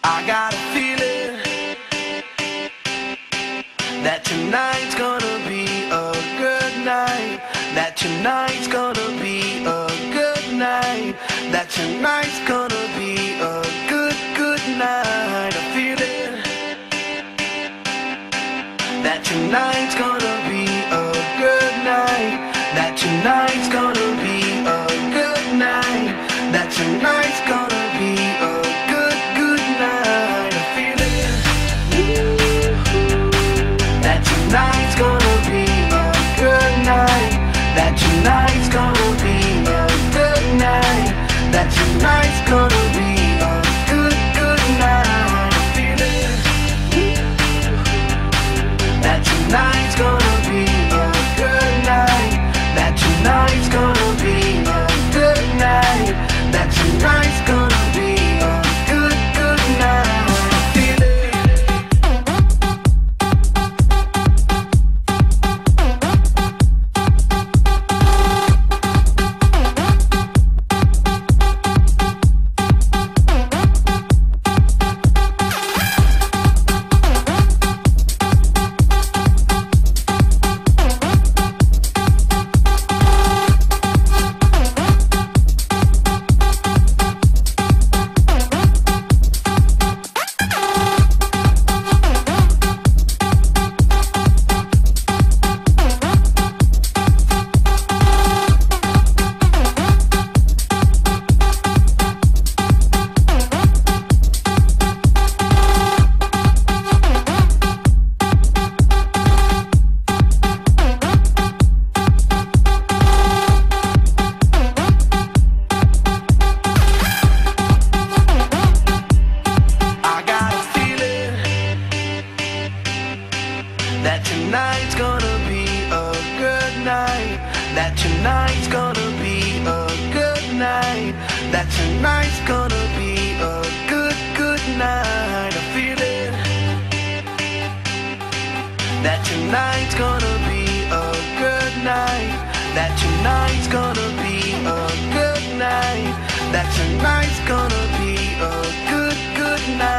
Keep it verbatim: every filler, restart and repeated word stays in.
I got a feeling that tonight's gonna be a good night. That tonight's gonna be a good night. That tonight's gonna be a good, good night. I feel it. That tonight's gonna be a good night. That tonight's gonna be a good night. That tonight's gonna be a good, good night. I feel it. That tonight's gonna be a good night. That tonight's gonna be a good night. That tonight's gonna be a good, good night. I feel it. That tonight's gonna be a good night. That tonight's gonna be a good night. That tonight's gonna be a good, good night. I feel it. That tonight's gonna be a good night. That tonight's gonna be a good night. That tonight's gonna be a good, good night. I feel it. That tonight's gonna be a good night. That tonight's gonna be a good night. That tonight's gonna be a good, good night.